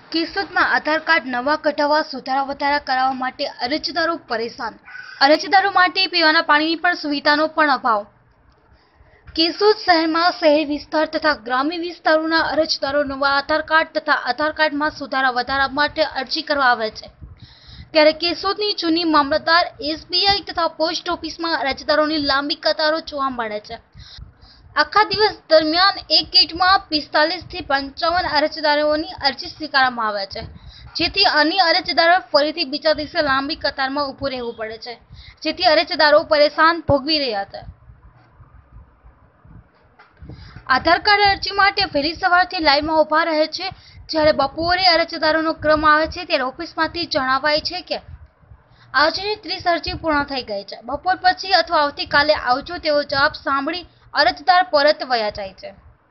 કેશોદમાં આધાર card નવા કઢાવવા સુધારા વધારા કરાવવા માટે અરજદારો પરેશાન. અરજદારો માટે પીવાના પાણીની પણ સુવિધાનો પણ અભાવ. કેશોદ શહેરમાં શહેરી વિસ્તાર તથા ગ્રામ્ય વિસ્તારોના અરજદારો નવા આધાર કાર્ડ તથા આધાર કાર્ડમાં સુધારા વધારા માટે અરજી કરવા આવે છે. ત્યારે કેશોદની જૂની મામલતદાર, એસબીઆઈ તથા પોસ્ટ ઓફિસમાં અરજદારોની લાંબી કતારો જોવા મળે છે. આખા દિવસ દરમિયાન એક ગેટમાં 45 થી 55 અરજદારોની અરજી સ્વીકારવામાં આવે છે, જેથી અન્ય અરજદારો ફરીથી બીજા દિવસે લાંબી કતારમાં ઊભું રહેવું પડે છે, જેથી અરજદારો પરેશાન ભોગવી રહ્યા છે. આધાર કાર્ડ અરજી માટે વહેલી સવારથી લાઈનમાં ઊભા રહે છે. જ્યારે બપોરે અરજદારોનો ક્રમ આવે છે ત્યારે ઓફિસમાંથી જણાવાય છે કે આજની 30 અરજી પૂર્ણ થઈ ગઈ છે. બપોર પછી અથવા આવતીકાલે આવજો તેવો જવાબ સાંભળી અરજદાર પરત વયા જાય છે.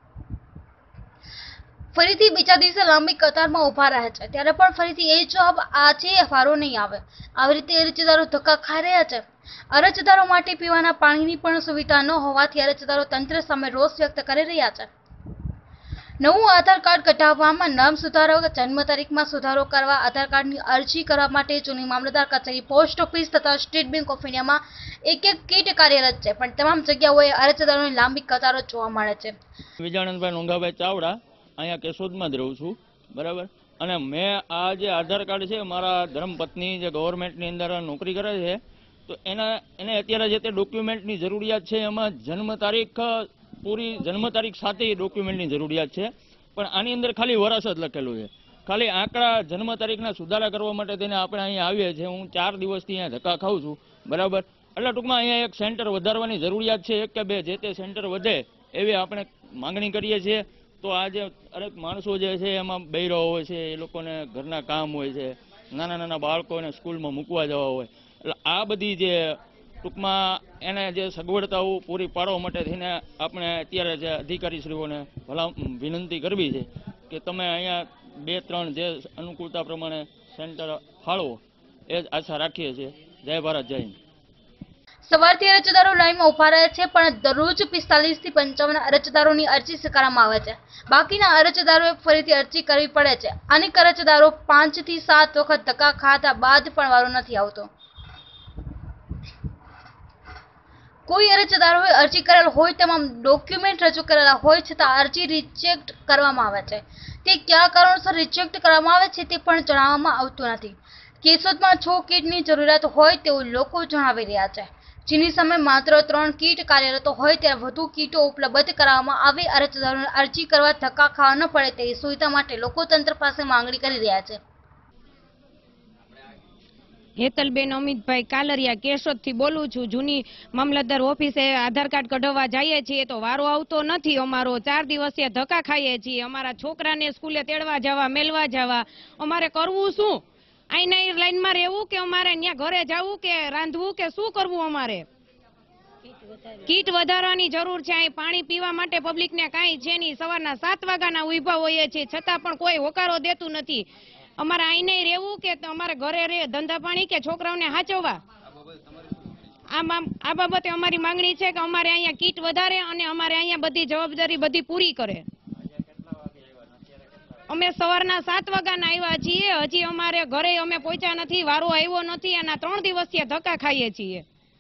ફરીથી બીજા દિવસે લાંબી કતારમાં ઊભા રહે છે ત્યારે પણ ફરીથી એ જવાબ આજે વારો નહીં આવે. આવી રીતે અરજદારો ધક્કા ખાઈ રહ્યા છે. અરજદારો માટે પીવાના પાણીની પણ સુવિધા ન હોવાથી અરજદારો તંત્ર સામે રોષ વ્યક્ત કરી રહ્યા છે. નવું આધાર કાર્ડ કઢાવવામાં નામ સુધારો, જન્મ તારીખમાં સુધારો કરવા આધાર કાર્ડની અરજી કરવા માટે જૂની મામલતદાર કચેરી, પોસ્ટ ઓફિસ તથા સ્ટેટ બેંક ઓફ ઇન્ડિયામાં એક કીટ કાર્યરત છે, પણ તમામ જગ્યાઓએ અરજદારોની લાંબી કતારો જોવા મળે છે. વિજાનંદભાઈ નોંધાભાઈ ચાવડા, અહીંયા કેશોદમાં જ રહું છું, બરાબર. અને મેં આ જે આધાર કાર્ડ છે, મારા ધર્મપત્ની જે ગવર્મેન્ટની અંદર નોકરી કરે છે, તો એને અત્યારે જે તે ડોક્યુમેન્ટની જરૂરિયાત છે, એમાં જન્મ તારીખ પૂરી જન્મ તારીખ સાથે ડોક્યુમેન્ટની જરૂરિયાત છે, પણ આની અંદર ખાલી વર્ષ જ લખેલું છે. ખાલી આંકડા જન્મ તારીખના સુધારા કરવા માટે તેને આપણે અહીંયા આવીએ છીએ. હું 4 દિવસથી અહીંયા ધક્કા ખાઉં છું, બરાબર. એટલે ટૂંકમાં અહીંયા એક સેન્ટર વધારવાની જરૂરિયાત છે, 1 કે 2, જે તે સેન્ટર વધે એવી આપણે માંગણી કરીએ છીએ. તો આ જે અનેક માણસો જે છે એમાં બૈરા હોય છે, એ લોકોને ઘરના કામ હોય છે, નાના નાના બાળકોને સ્કૂલમાં મૂકવા જવા હોય, એટલે આ બધી જે ટૂંકમાં એને જે સગવડતાઓ પૂરી પાડવા માટે થઈને આપણે અત્યારે જે અધિકારીશ્રીઓને વિનંતી કરવી છે કે તમે અહીંયા 2-3 જે અનુકૂળતા પ્રમાણે સેન્ટર ફાળવો, એ જ આશા રાખીએ છીએ. જય ભારત, જય હિન્દ. સવારથી અરજદારો લાઈનમાં ઊભા રહે છે, પણ દરરોજ 45 થી 55 અરજદારોની અરજી સ્વીકારવામાં આવે છે. બાકીના અરજદારોએ ફરીથી અરજી કરવી પડે છે. અનેક અરજદારો 5 થી 7 વખત ધક્કા ખાધા બાદ પણ વારો નથી આવતો. કોઈ અરજદારોએ અરજી કરેલ હોય તમામ ડોક્યુમેન્ટ રજૂ કરેલા હોય છતાં અરજી રિજેક્ટ કરવામાં આવે છે. તે કયા કારણોસર રિજેક્ટ કરવામાં આવે છે તે પણ જણાવવામાં આવતું નથી. કેશોદમાં 6 કીટની જરૂરિયાત હોય તેવું લોકો જણાવી રહ્યા છે, જેની સામે માત્ર 3 કીટ કાર્યરત હોય ત્યારે વધુ કીટો ઉપલબ્ધ કરાવવામાં આવે. અરજદારોને અરજી કરવા ધક્કા ખાવા ન પડે તેવી સુવિધા માટે લોકો તંત્ર પાસે માંગણી કરી રહ્યા છે. હેતલબેન અમિતભાઈ કાલરિયા, કેશોદથી બોલું છું. જૂની મામલતદાર ઓફિસે આધાર કાર્ડ કઢાવવા જઈએ છીએ તો વારો આવતો નથી અમારો. 4 દિવસીય ધક્કા ખાઈએ છીએ. અમારા છોકરાને સ્કૂલે તેડવા જવા, મેલવા જવા, અમારે કરવું શું? અહીંના લાઈનમાં રહેવું કે અમારે ત્યાં ઘરે જવું કે રાંધવું કે શું કરવું? અમારે કીટ વધારવાની જરૂર છે. અહીં પાણી પીવા માટે પબ્લિકને કાંઈ છે નહીં. સવારના 7 વાગ્યાના ઉભા હોઈએ છીએ, છતાં પણ કોઈ હોકારો દેતું નથી. અમારે અહીં નહીં રહેવું કે અમારે ઘરે ધંધા પાણી કે છોકરાઓને હાચવવા? આ બાબતે અમારી માંગણી છે કે અમારે અહીંયા કીટ વધારે અને અમારે અહીંયા બધી જવાબદારી બધી પૂરી કરે. અમે સવારના 7 વાગ્યાના આવ્યા છીએ, હજી અમારે ઘરે અમે પહોંચ્યા નથી, વારો આવ્યો નથી, અને 3 દિવસીય ધક્કા ખાઈએ છીએ.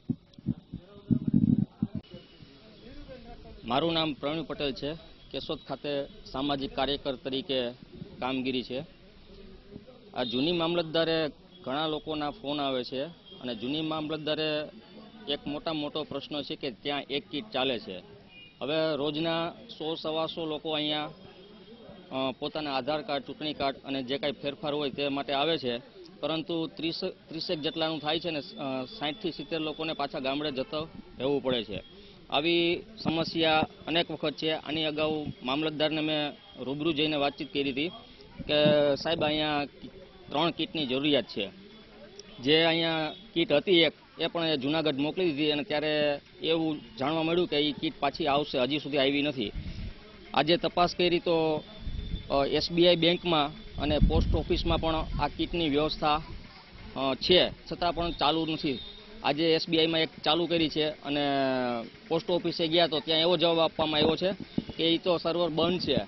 મારું નામ પ્રવીણ પટેલ છે. કેશોદ ખાતે સામાજિક કાર્યકર તરીકે કામગીરી છે. આ જૂની મામલતદારે ઘણા લોકોના ફોન આવે છે, અને જૂની મામલતદારે એક મોટો પ્રશ્ન છે કે ત્યાં એક કીટ ચાલે છે. હવે રોજના 100-125 લોકો અહીંયા પોતાના આધાર કાર્ડ, ચૂંટણી કાર્ડ અને જે કાંઈ ફેરફાર હોય તે માટે આવે છે, પરંતુ 30 જેટલાનું થાય છે ને 60 થી 70 લોકોને પાછા ગામડે જતો રહેવું પડે છે. આવી સમસ્યા અનેક વખત છે. આની અગાઉ મામલતદારને મેં રૂબરૂ જઈને વાતચીત કરી હતી કે સાહેબ અહીંયા 3 કીટની જરૂરિયાત છે. જે અહીંયા કીટ હતી એ પણ જૂનાગઢ મોકલી દીધી, અને ત્યારે એવું જાણવા મળ્યું કે એ કીટ પાછી આવશે, હજી સુધી આવી નથી. આજે તપાસ કરી તો એસબીઆઈ બેંકમાં અને પોસ્ટ ઓફિસમાં પણ આ કીટની વ્યવસ્થા છે, છતાં પણ ચાલુ નથી. આજે એસબીઆઈમાં એક ચાલુ કરી છે, અને પોસ્ટ ઓફિસે ગયા તો ત્યાં એવો જવાબ આપવામાં આવ્યો છે કે એ તો સર્વર બંધ છે,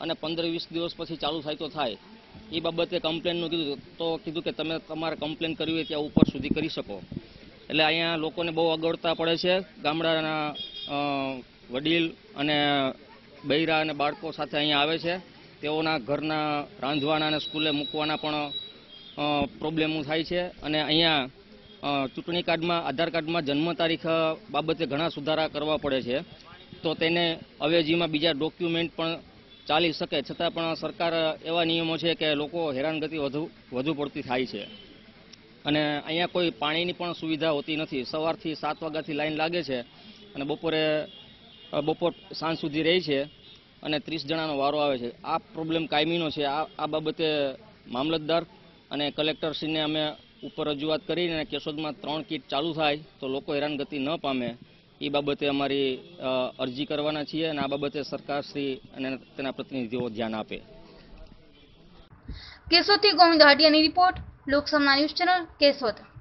અને 15-20 દિવસ પછી ચાલુ થાય તો થાય. એ બાબતે કમ્પ્લેનનું કીધું કે તમે તમારે કમ્પ્લેન કરવી હોય ત્યાં ઉપર સુધી કરી શકો. એટલે અહીંયા લોકોને બહુ અગવડતા પડે છે. ગામડાના વડીલ અને બૈરા અને બાળકો સાથે અહીંયા આવે છે. તેઓના ઘરના રાંધવાના અને સ્કૂલે મૂકવાના પણ પ્રોબ્લેમો થાય છે. અને અહીંયા ચૂંટણી કાર્ડમાં, આધાર કાર્ડમાં જન્મ તારીખ બાબતે ઘણા સુધારા કરવા પડે છે. તો તેને અવેજીમાં બીજા ડોક્યુમેન્ટ પણ ચાલી શકે, છતાં પણ સરકાર એવા નિયમો છે કે લોકો હેરાનગતિ વધુ પડતી થાય છે. અને અહીંયા કોઈ પાણીની પણ સુવિધા હોતી નથી. સવારથી 7 વાગ્યાથી લાઈન લાગે છે અને બપોર સાંજ સુધી રહે છે અને 30 જણાનો વારો આવે છે. આ પ્રોબ્લેમ કાયમીનો છે. આ બાબતે મામલતદાર અને કલેક્ટરશ્રીને અમે ઉપર રજૂઆત કરીને કેશોદમાં 3 કીટ ચાલુ થાય તો લોકો હેરાનગતિ ન પામે એ બાબતે અમારી અરજી કરવાના છીએ અને આ બાબતે સરકારશ્રી અને તેના પ્રતિનિધિઓ ધ્યાન આપે. કેશોદથી ગોવિંદ હાટિયાની રિપોર્ટ, લોકસમના ન્યૂઝ ચેનલ, કેશોદ.